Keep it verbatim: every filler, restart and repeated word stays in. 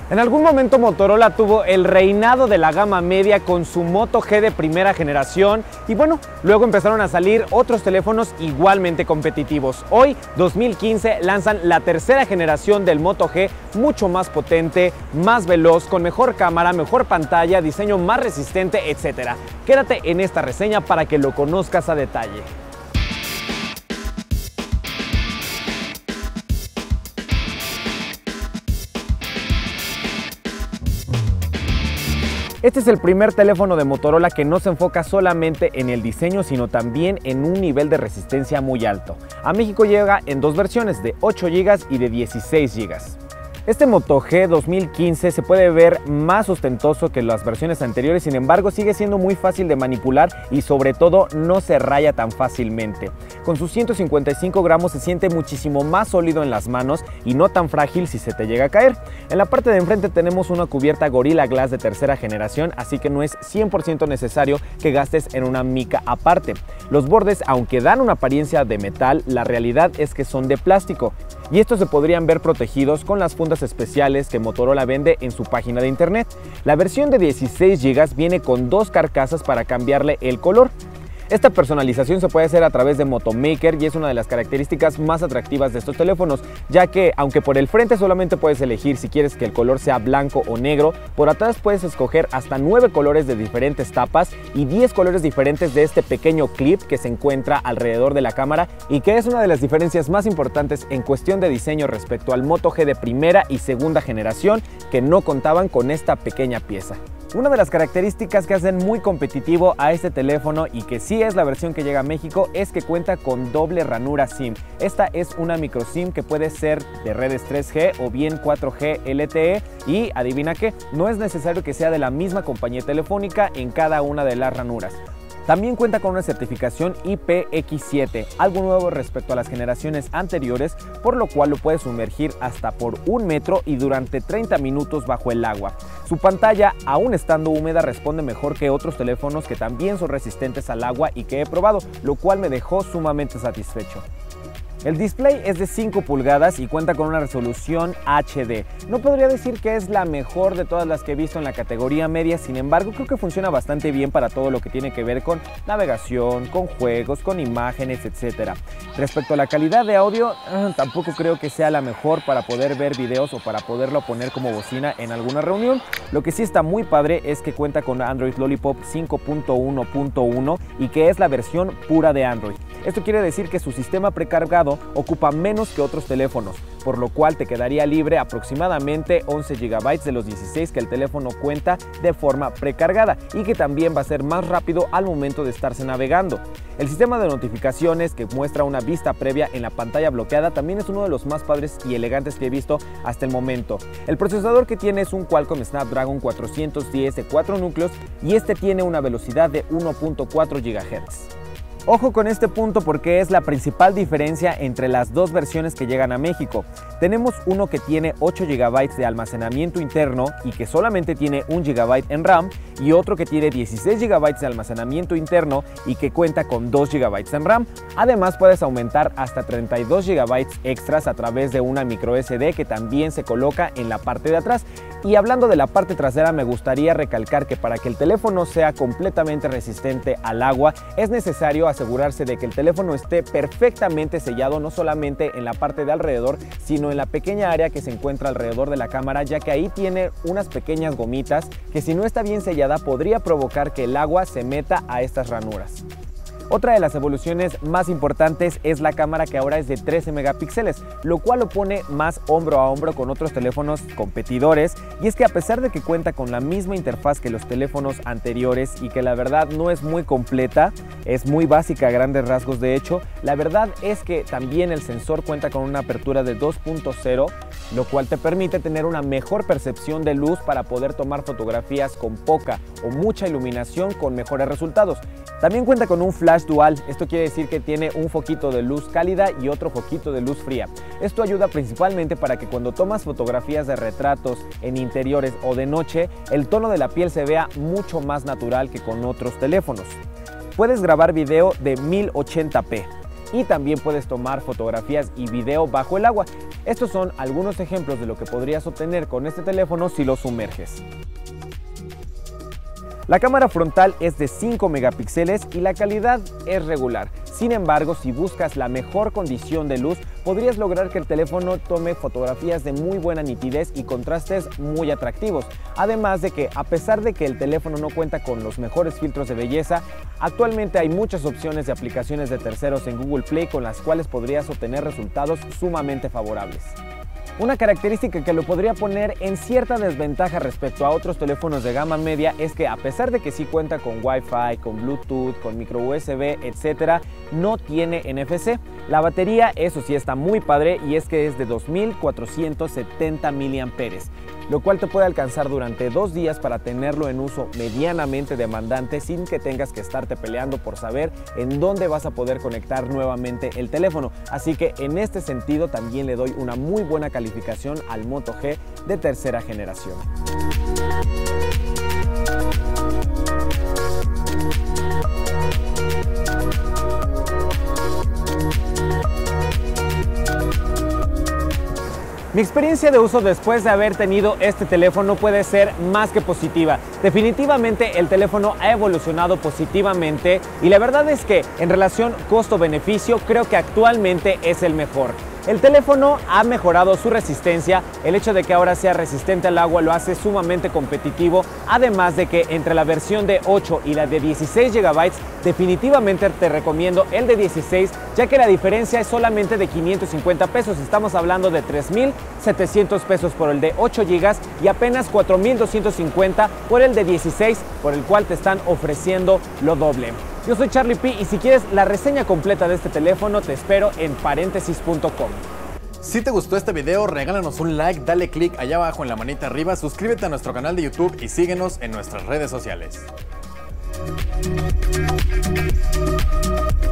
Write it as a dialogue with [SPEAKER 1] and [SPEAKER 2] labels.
[SPEAKER 1] En algún momento Motorola tuvo el reinado de la gama media con su Moto G de primera generación y bueno, luego empezaron a salir otros teléfonos igualmente competitivos. Hoy, dos mil quince, lanzan la tercera generación del Moto G, mucho más potente, más veloz, con mejor cámara, mejor pantalla, diseño más resistente, etcétera. Quédate en esta reseña para que lo conozcas a detalle. Este es el primer teléfono de Motorola que no se enfoca solamente en el diseño, sino también en un nivel de resistencia muy alto. A México llega en dos versiones, de ocho gigas y de dieciséis gigas. Este Moto G dos mil quince se puede ver más ostentoso que las versiones anteriores, sin embargo sigue siendo muy fácil de manipular y sobre todo no se raya tan fácilmente. Con sus ciento cincuenta y cinco gramos se siente muchísimo más sólido en las manos y no tan frágil si se te llega a caer. En la parte de enfrente tenemos una cubierta Gorilla Glass de tercera generación, así que no es cien por ciento necesario que gastes en una mica aparte. Los bordes, aunque dan una apariencia de metal, la realidad es que son de plástico. Y estos se podrían ver protegidos con las fundas especiales que Motorola vende en su página de internet. La versión de dieciséis gigas viene con dos carcasas para cambiarle el color. Esta personalización se puede hacer a través de Motomaker y es una de las características más atractivas de estos teléfonos, ya que aunque por el frente solamente puedes elegir si quieres que el color sea blanco o negro, por atrás puedes escoger hasta nueve colores de diferentes tapas y diez colores diferentes de este pequeño clip que se encuentra alrededor de la cámara y que es una de las diferencias más importantes en cuestión de diseño respecto al Moto G de primera y segunda generación, que no contaban con esta pequeña pieza. Una de las características que hacen muy competitivo a este teléfono y que sí es la versión que llega a México es que cuenta con doble ranura SIM. Esta es una micro SIM que puede ser de redes tres G o bien cuatro G L T E y adivina qué, no es necesario que sea de la misma compañía telefónica en cada una de las ranuras. También cuenta con una certificación I P X siete, algo nuevo respecto a las generaciones anteriores, por lo cual lo puedes sumergir hasta por un metro y durante treinta minutos bajo el agua. Su pantalla, aún estando húmeda, responde mejor que otros teléfonos que también son resistentes al agua y que he probado, lo cual me dejó sumamente satisfecho. El display es de cinco pulgadas y cuenta con una resolución H D. No podría decir que es la mejor de todas las que he visto en la categoría media, sin embargo creo que funciona bastante bien para todo lo que tiene que ver con navegación, con juegos, con imágenes, etcétera. Respecto a la calidad de audio, tampoco creo que sea la mejor para poder ver videos o para poderlo poner como bocina en alguna reunión. Lo que sí está muy padre es que cuenta con Android Lollipop cinco punto uno punto uno y que es la versión pura de Android. Esto quiere decir que su sistema precargado ocupa menos que otros teléfonos, por lo cual te quedaría libre aproximadamente once gigabytes de los dieciséis que el teléfono cuenta de forma precargada y que también va a ser más rápido al momento de estarse navegando. El sistema de notificaciones que muestra una vista previa en la pantalla bloqueada también es uno de los más padres y elegantes que he visto hasta el momento. El procesador que tiene es un Qualcomm Snapdragon cuatrocientos diez de cuatro núcleos y este tiene una velocidad de uno punto cuatro gigahertz. Ojo con este punto porque es la principal diferencia entre las dos versiones que llegan a México. Tenemos uno que tiene ocho gigabytes de almacenamiento interno y que solamente tiene un gigabyte en RAM y otro que tiene dieciséis gigabytes de almacenamiento interno y que cuenta con dos gigabytes en RAM. Además puedes aumentar hasta treinta y dos gigabytes extras a través de una micro S D que también se coloca en la parte de atrás. Y hablando de la parte trasera, me gustaría recalcar que para que el teléfono sea completamente resistente al agua es necesario asegurarse de que el teléfono esté perfectamente sellado, no solamente en la parte de alrededor, sino en la pequeña área que se encuentra alrededor de la cámara, ya que ahí tiene unas pequeñas gomitas que si no está bien sellada podría provocar que el agua se meta a estas ranuras. Otra de las evoluciones más importantes es la cámara, que ahora es de trece megapíxeles, lo cual lo pone más hombro a hombro con otros teléfonos competidores, y es que a pesar de que cuenta con la misma interfaz que los teléfonos anteriores y que la verdad no es muy completa, es muy básica a grandes rasgos de hecho, la verdad es que también el sensor cuenta con una apertura de dos punto cero, lo cual te permite tener una mejor percepción de luz para poder tomar fotografías con poca o mucha iluminación con mejores resultados. También cuenta con un flash dual, esto quiere decir que tiene un foquito de luz cálida y otro foquito de luz fría. Esto ayuda principalmente para que cuando tomas fotografías de retratos en interiores o de noche, el tono de la piel se vea mucho más natural que con otros teléfonos. Puedes grabar video de mil ochenta p. y también puedes tomar fotografías y video bajo el agua. Estos son algunos ejemplos de lo que podrías obtener con este teléfono si lo sumerges. La cámara frontal es de cinco megapíxeles y la calidad es regular. Sin embargo, si buscas la mejor condición de luz, podrías lograr que el teléfono tome fotografías de muy buena nitidez y contrastes muy atractivos. Además de que, a pesar de que el teléfono no cuenta con los mejores filtros de belleza, actualmente hay muchas opciones de aplicaciones de terceros en Google Play con las cuales podrías obtener resultados sumamente favorables. Una característica que lo podría poner en cierta desventaja respecto a otros teléfonos de gama media es que, a pesar de que sí cuenta con Wi-Fi, con Bluetooth, con micro U S B, etcétera, no tiene N F C. La batería, eso sí, está muy padre, y es que es de dos mil cuatrocientos setenta miliamperios hora, lo cual te puede alcanzar durante dos días para tenerlo en uso medianamente demandante sin que tengas que estarte peleando por saber en dónde vas a poder conectar nuevamente el teléfono. Así que en este sentido también le doy una muy buena calificación al Moto G de tercera generación. Mi experiencia de uso después de haber tenido este teléfono puede ser más que positiva. Definitivamente el teléfono ha evolucionado positivamente y la verdad es que en relación costo-beneficio creo que actualmente es el mejor. El teléfono ha mejorado su resistencia, el hecho de que ahora sea resistente al agua lo hace sumamente competitivo, además de que entre la versión de ocho y la de dieciséis gigabytes definitivamente te recomiendo el de dieciséis, ya que la diferencia es solamente de quinientos cincuenta pesos, estamos hablando de tres mil setecientos pesos por el de ocho gigas y apenas cuatro mil doscientos cincuenta por el de dieciséis, por el cual te están ofreciendo lo doble. Yo soy Charlie P y si quieres la reseña completa de este teléfono te espero en paréntesis punto com.
[SPEAKER 2] Si te gustó este video, regálanos un like, dale click allá abajo en la manita arriba, suscríbete a nuestro canal de YouTube y síguenos en nuestras redes sociales.